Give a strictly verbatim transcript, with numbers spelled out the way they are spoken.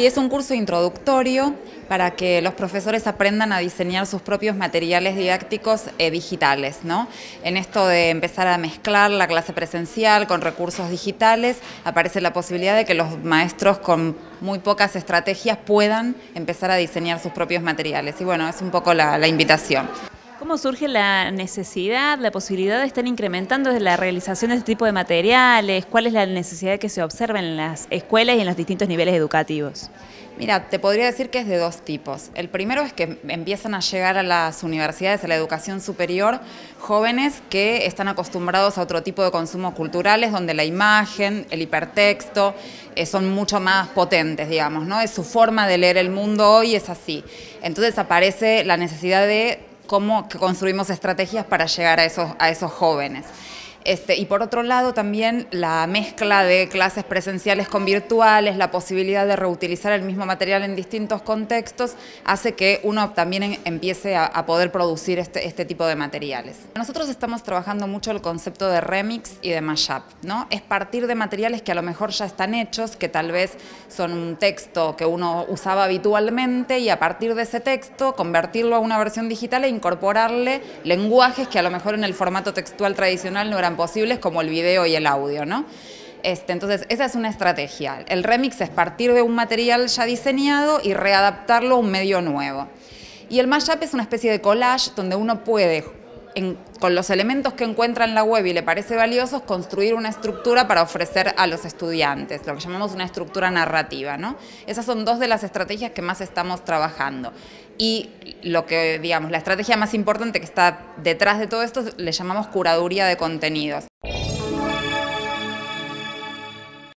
Y es un curso introductorio para que los profesores aprendan a diseñar sus propios materiales didácticos eh, digitales, ¿no? En esto de empezar a mezclar la clase presencial con recursos digitales, aparece la posibilidad de que los maestros con muy pocas estrategias puedan empezar a diseñar sus propios materiales. Y bueno, es un poco la, la invitación. ¿Cómo surge la necesidad, la posibilidad de estar incrementando la realización de este tipo de materiales? ¿Cuál es la necesidad que se observa en las escuelas y en los distintos niveles educativos? Mira, te podría decir que es de dos tipos. El primero es que empiezan a llegar a las universidades, a la educación superior, jóvenes que están acostumbrados a otro tipo de consumos culturales, donde la imagen, el hipertexto, eh, son mucho más potentes, digamos, ¿no? Es su forma de leer el mundo hoy, es así. Entonces aparece la necesidad de cómo construimos estrategias para llegar a esos, a esos jóvenes. Este, y por otro lado también la mezcla de clases presenciales con virtuales, la posibilidad de reutilizar el mismo material en distintos contextos, hace que uno también en, empiece a, a poder producir este, este tipo de materiales. Nosotros estamos trabajando mucho el concepto de remix y de mashup, ¿no? Es partir de materiales que a lo mejor ya están hechos, que tal vez son un texto que uno usaba habitualmente, y a partir de ese texto convertirlo a una versión digital e incorporarle lenguajes que a lo mejor en el formato textual tradicional no eran posibles, como el video y el audio, ¿no? Este, entonces, esa es una estrategia. El remix es partir de un material ya diseñado y readaptarlo a un medio nuevo. Y el mashup es una especie de collage donde uno puede, en, con los elementos que encuentra en la web y le parece valiosos, construir una estructura para ofrecer a los estudiantes, lo que llamamos una estructura narrativa, ¿no? Esas son dos de las estrategias que más estamos trabajando. Y lo que, digamos, la estrategia más importante que está detrás de todo esto le llamamos curaduría de contenidos.